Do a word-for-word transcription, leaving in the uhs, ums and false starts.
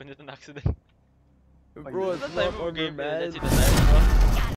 happened in an accident. Bro, it's That not type on of your gameplay, man. that's it, that's it, bro.